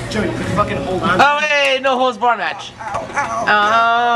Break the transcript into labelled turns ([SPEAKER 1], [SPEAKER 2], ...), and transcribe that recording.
[SPEAKER 1] Joey, you can fucking hold on.
[SPEAKER 2] Oh, hey, no holds bar match.